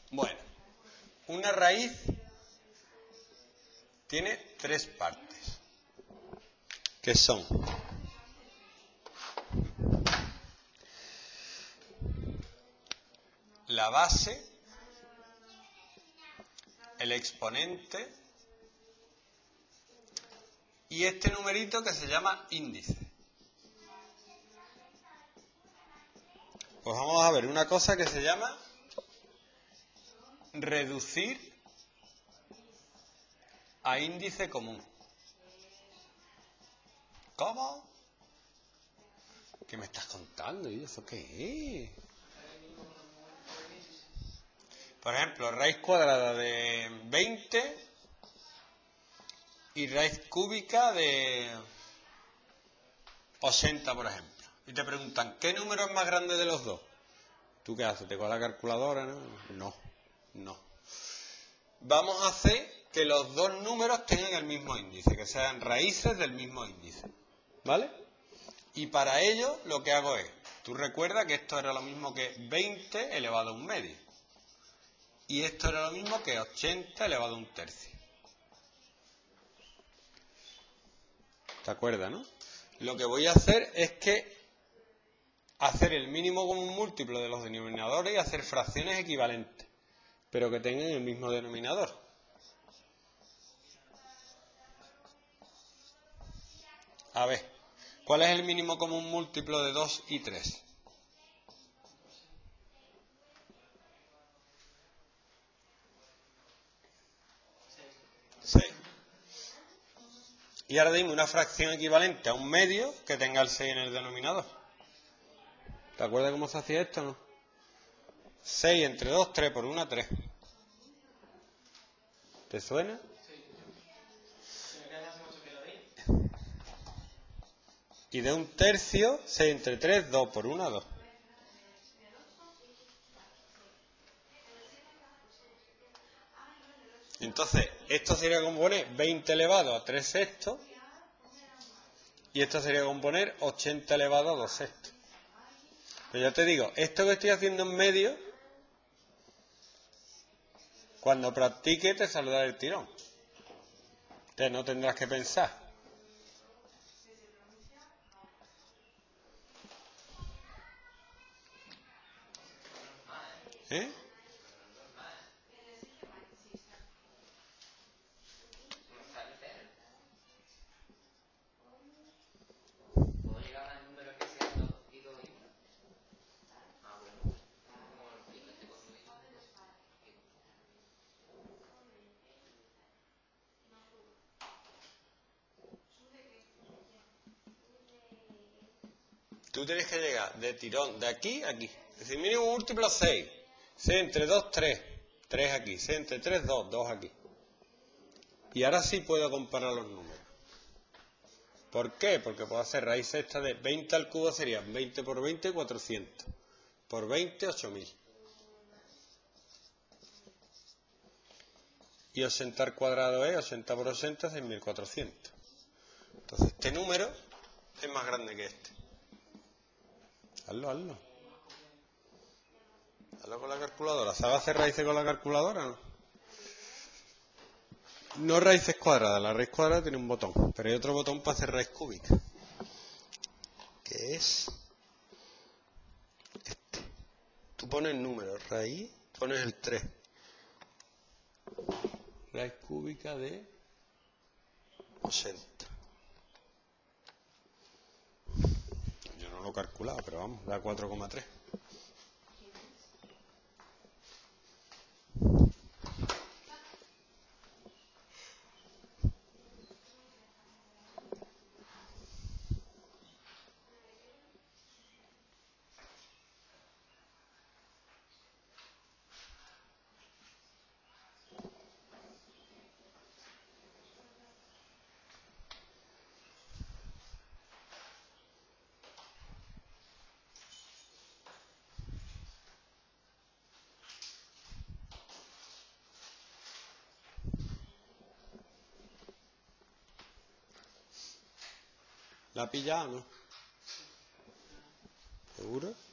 Bueno, una raíz tiene tres partes, que son la base, el exponente y este numerito que se llama índice. Pues vamos a ver una cosa que se llama reducir a índice común. ¿Cómo? ¿Qué me estás contando? ¿Y eso qué es? Por ejemplo, raíz cuadrada de 20 y raíz cúbica de 80, por ejemplo. Y te preguntan, ¿qué número es más grande de los dos? ¿Tú qué haces? ¿Te con la calculadora? No. Vamos a hacer que los dos números tengan el mismo índice, que sean raíces del mismo índice. ¿Vale? Y para ello lo que hago es, tú recuerdas que esto era lo mismo que 20 elevado a un medio. Y esto era lo mismo que 80 elevado a un tercio. ¿Te acuerdas, no? Lo que voy a hacer es que hacer el mínimo común múltiplo de los denominadores y hacer fracciones equivalentes, pero que tengan el mismo denominador. A ver, ¿cuál es el mínimo común múltiplo de 2 y 3? 6. Y ahora dime una fracción equivalente a un medio que tenga el 6 en el denominador. ¿Te acuerdas cómo se hacía esto, no? 6 entre 2, 3 por 1, 3. ¿Te suena? Y de un tercio, 6 entre 3, 2 por 1, 2. Entonces, esto sería componer 20 elevado a 3 sextos. Y esto sería componer 80 elevado a 2 sextos. Pero ya te digo, esto que estoy haciendo en medio, cuando practique te saldrá el tirón. Entonces no tendrás que pensar. ¿Eh? Tú tienes que llegar de tirón de aquí a aquí. Es decir, mínimo múltiplo 6. 6 entre 2, 3. 3 aquí. 6 entre 3, 2. 2 aquí. Y ahora sí puedo comparar los números. ¿Por qué? Porque puedo hacer raíz sexta de 20 al cubo serían 20 por 20, 400. Por 20, 8000. Y 80 al cuadrado es 80 por 80, 6400. Entonces este número es más grande que este. Hazlo. Hazlo con la calculadora. ¿Sabes hacer raíces con la calculadora o no? No raíces cuadradas. La raíz cuadrada tiene un botón. Pero hay otro botón para hacer raíz cúbica. Que es este. Tú pones el número raíz, pones el 3. Raíz cúbica de 80. Yo no lo he calculado, pero vamos, da 4,3. ¿La ha pillado o no? ¿Seguro?